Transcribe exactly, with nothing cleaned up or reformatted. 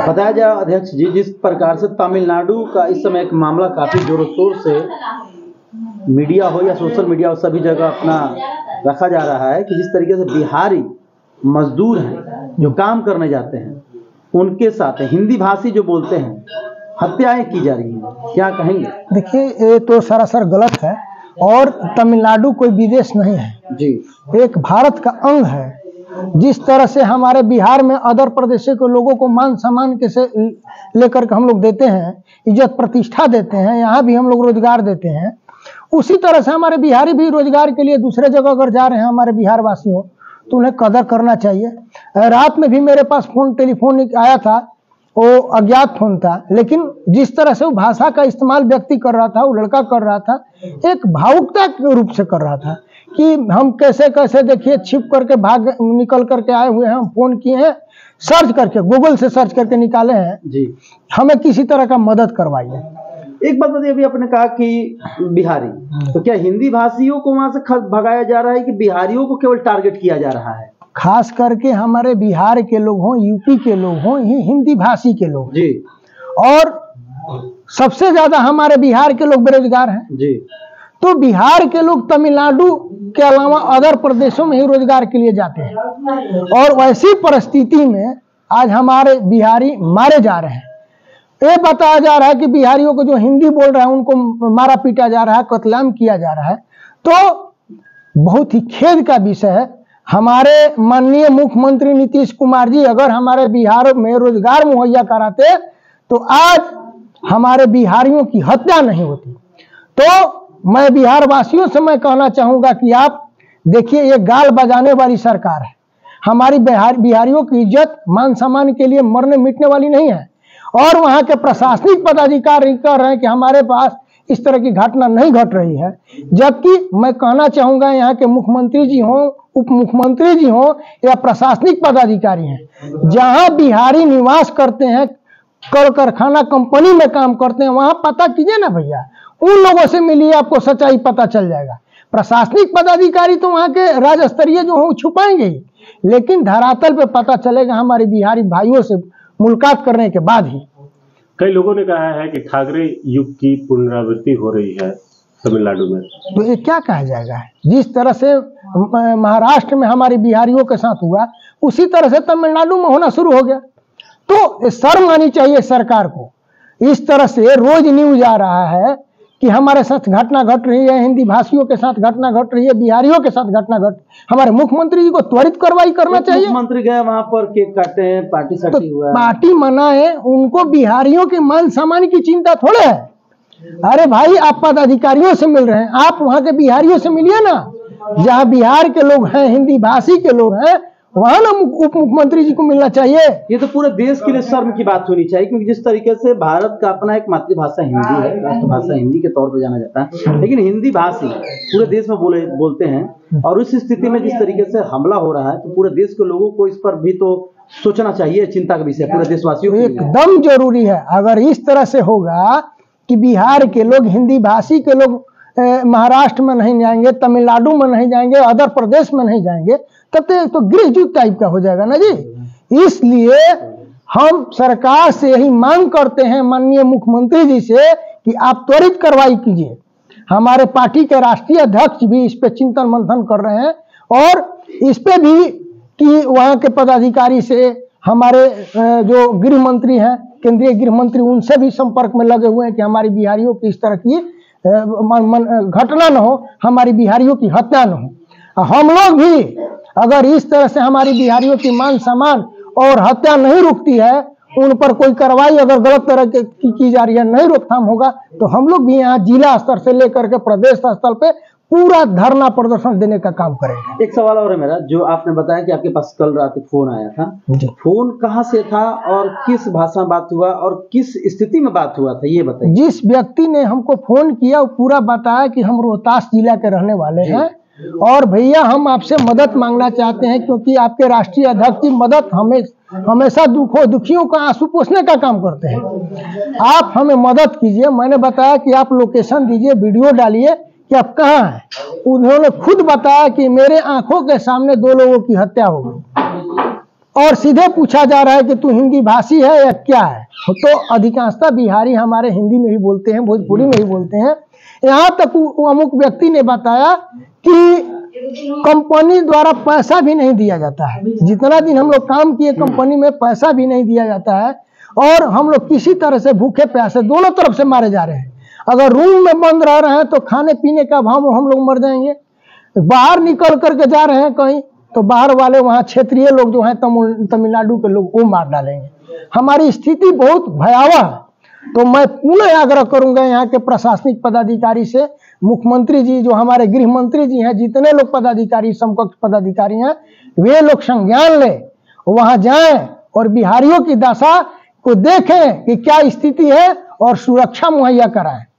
बताया जाए अध्यक्ष जी, जिस प्रकार से तमिलनाडु का इस समय एक मामला काफी जोरों शोर से मीडिया हो या सोशल मीडिया हो सभी जगह अपना रखा जा रहा है कि जिस तरीके से बिहारी मजदूर हैं जो काम करने जाते हैं उनके साथ हिंदी भाषी जो बोलते हैं हत्याएं की जा रही हैं, क्या कहेंगे? देखिए, ये तो सरासर गलत है और तमिलनाडु कोई विदेश नहीं है जी, एक भारत का अंग है। जिस तरह से हमारे बिहार में अदर प्रदेशों के लोगों को मान सम्मान के से लेकर के हम लोग देते हैं, इज्जत प्रतिष्ठा देते हैं, यहाँ भी हम लोग रोजगार देते हैं, उसी तरह से हमारे बिहारी भी रोजगार के लिए दूसरे जगह अगर जा रहे हैं हमारे बिहार वासियों तो उन्हें कदर करना चाहिए। रात में भी मेरे पास फोन टेलीफोन आया था, वो अज्ञात फोन था, लेकिन जिस तरह से वो भाषा का इस्तेमाल व्यक्ति कर रहा था, वो लड़का कर रहा था, एक भावुकता के रूप से कर रहा था कि हम कैसे कैसे देखिए छिप करके भाग निकल करके आए हुए हैं, हम फोन किए हैं, सर्च करके गूगल से सर्च करके निकाले हैं जी, हमें किसी तरह का मदद करवाइए। एक बात बताइए, अभी आपने कहा कि बिहारी, तो क्या हिंदी भाषियों को वहां से भगाया जा रहा है कि बिहारियों को केवल टारगेट किया जा रहा है? खास करके हमारे बिहार के लोग हों, यूपी के लोग हों, ही हिंदी भाषी के लोग जी, और सबसे ज्यादा हमारे बिहार के लोग बेरोजगार हैं जी। तो बिहार के लोग तमिलनाडु के अलावा अदर प्रदेशों में ही रोजगार के लिए जाते हैं और वैसी परिस्थिति में आज हमारे बिहारी मारे जा रहे हैं। ये बताया जा रहा है कि बिहारियों को जो हिंदी बोल रहे हैं उनको मारा पीटा जा रहा है, कत्लेआम किया जा रहा है। तो बहुत ही खेद का विषय है। हमारे माननीय मुख्यमंत्री नीतीश कुमार जी अगर हमारे बिहार में रोजगार मुहैया कराते तो आज हमारे बिहारियों की हत्या नहीं होती। तो मैं बिहार वासियों से मैं कहना चाहूंगा कि आप देखिए, ये गाल बजाने वाली सरकार है। हमारी बिहार बिहारियों की इज्जत मान सम्मान के लिए मरने मिटने वाली नहीं है और वहां के प्रशासनिक पदाधिकारी कह रहे हैं कि हमारे पास इस तरह की घटना नहीं घट रही है, जबकि मैं कहना चाहूंगा यहाँ के मुख्यमंत्री जी हों, उप मुख्यमंत्री जी हों या प्रशासनिक पदाधिकारी हैं, जहां बिहारी निवास करते हैं, कल कारखाना कंपनी में काम करते हैं, वहां पता कीजिए ना भैया, उन लोगों से मिलिए, आपको सच्चाई पता चल जाएगा। प्रशासनिक पदाधिकारी तो वहां के राज्य स्तरीय जो हो छुपाएंगे ही, लेकिन धरातल पे पता चलेगा हमारे बिहारी भाइयों से मुलाकात करने के बाद ही। कई लोगों ने कहा है कि ठाकरे युग की पुनरावृत्ति हो रही है तमिलनाडु में, तो ये क्या कहा जाएगा? जिस तरह से महाराष्ट्र में हमारे बिहारियों के साथ हुआ उसी तरह से तमिलनाडु में होना शुरू हो गया। तो शर्म आनी चाहिए सरकार को। इस तरह से रोज न्यूज आ रहा है कि हमारे साथ घटना घट रही है, हिंदी भाषियों के साथ घटना घट रही है, बिहारियों के साथ घटना घट। हमारे मुख्यमंत्री जी को त्वरित कार्रवाई करना चाहिए। मुख्यमंत्री गए वहां पर, केक काटे हैं, पार्टी साटी हुआ है, पार्टी मनाए, उनको बिहारियों के मान सम्मान की चिंता थोड़े है। अरे भाई, आप पदाधिकारियों से मिल रहे हैं, आप वहां के बिहारियों से मिलिए ना। जहाँ बिहार के लोग हैं, हिंदी भाषी के लोग हैं, वहां ना उप मुख्यमंत्री जी को मिलना चाहिए। ये तो पूरे देश के लिए शर्म की बात होनी चाहिए, क्योंकि जिस तरीके से भारत का अपना एक मातृभाषा हिंदी है, राष्ट्रभाषा हिंदी के तौर पर जाना जाता है, लेकिन हिंदी भाषी पूरे देश में बोले बोलते हैं और उस स्थिति में जिस तरीके से हमला हो रहा है तो पूरे देश के लोगों को इस पर भी तो सोचना चाहिए, चिंता का विषय पूरे देशवासियों को। एकदम जरूरी है। अगर इस तरह से होगा कि बिहार के लोग, हिंदी भाषी के लोग महाराष्ट्र में नहीं जाएंगे, तमिलनाडु में नहीं जाएंगे, अदर प्रदेश में नहीं जाएंगे, तब तो, तो गृह युद्ध टाइप का हो जाएगा ना जी। इसलिए हम सरकार से यही मांग करते हैं, माननीय मुख्यमंत्री जी से, कि आप त्वरित कार्रवाई कीजिए। हमारे पार्टी के राष्ट्रीय अध्यक्ष भी इस पे चिंतन मंथन कर रहे हैं और इस पे भी कि वहां के पदाधिकारी से, हमारे जो गृह मंत्री हैं, केंद्रीय गृह मंत्री, उनसे भी संपर्क में लगे हुए हैं कि हमारी बिहारियों की इस तरह की घटना न हो, हमारी बिहारियों की हत्या न हो। हम लोग भी अगर इस तरह से हमारी बिहारियों की मान सम्मान और हत्या नहीं रुकती है, उन पर कोई कार्रवाई अगर गलत तरह की की, की जा रही है, नहीं रोकथाम होगा, तो हम लोग भी यहाँ जिला स्तर से लेकर के प्रदेश स्तर पे पूरा धरना प्रदर्शन देने का काम करेंगे। एक सवाल और है मेरा, जो आपने बताया कि आपके पास कल रात फोन आया था, फोन कहाँ से था और किस भाषा में बात हुआ और किस स्थिति में बात हुआ था, ये बताइए। जिस व्यक्ति ने हमको फोन किया वो पूरा बताया कि हम रोहतास जिला के रहने वाले हैं और भैया हम आपसे मदद मांगना चाहते हैं, क्योंकि आपके राष्ट्रीय अध्यक्ष की मदद हमें हमेशा दुखों दुखियों का आंसू पोंछने का काम करते हैं, आप हमें मदद कीजिए। मैंने बताया कि आप लोकेशन दीजिए, वीडियो डालिए कि आप कहाँ हैं। उन्होंने खुद बताया कि मेरे आंखों के सामने दो लोगों की हत्या हो गई और सीधे पूछा जा रहा है कि तू हिंदी भाषी है या क्या है। तो अधिकांशतः बिहारी हमारे हिंदी में ही बोलते हैं, भोजपुरी में ही बोलते हैं। यहाँ तक वो अमुक व्यक्ति ने बताया कि कंपनी द्वारा पैसा भी नहीं दिया जाता है। जितना दिन हम लोग काम किए कंपनी में पैसा भी नहीं दिया जाता है और हम लोग किसी तरह से भूखे प्यासे दोनों तरफ से मारे जा रहे हैं। अगर रूम में बंद रह रहे हैं तो खाने पीने का अभाव हम लोग मर जाएंगे। बाहर निकल करके जा रहे हैं कहीं तो बाहर वाले वहाँ क्षेत्रीय लोग जो हैं तमिल तमिलनाडु के लोग वो मार डालेंगे। हमारी स्थिति बहुत भयावह है। तो मैं पुनः आग्रह करूंगा यहाँ के प्रशासनिक पदाधिकारी से, मुख्यमंत्री जी जो हमारे गृह मंत्री जी हैं, जितने लोग पदाधिकारी समकक्ष पदाधिकारी हैं वे लोग संज्ञान लें, वहां जाएं और बिहारियों की दशा को देखें कि क्या स्थिति है और सुरक्षा मुहैया कराएं।